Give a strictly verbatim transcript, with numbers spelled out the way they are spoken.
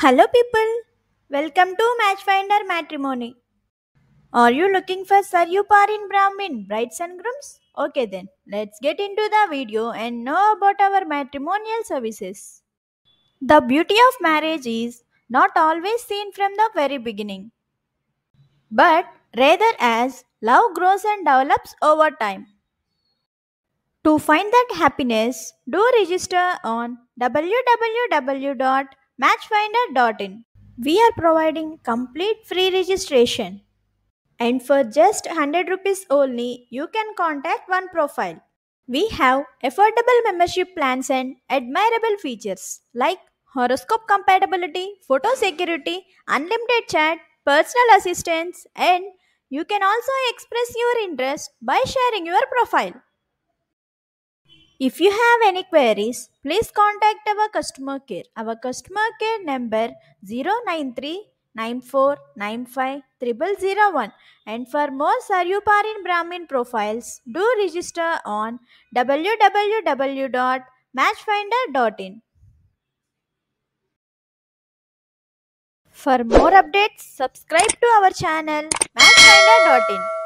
Hello, people. Welcome to Matchfinder Matrimony. Are you looking for Saryu Parin Brahmin brides and grooms? Okay, then let's get into the video and know about our matrimonial services. The beauty of marriage is not always seen from the very beginning, but rather as love grows and develops over time. To find that happiness, do register on w w w dot matchfinder dot in. We are providing complete free registration, and for just one hundred rupees only, you can contact one profile. We have affordable membership plans and admirable features like horoscope compatibility, photo security, unlimited chat, personal assistance, and you can also express your interest by sharing your profile. If you have any queries, please contact our customer care. Our customer care number zero nine three nine four nine five zero zero one. And for more Saryuparin Brahmin profiles, do register on w w w dot matchfinder dot in. For more updates, subscribe to our channel matchfinder dot in.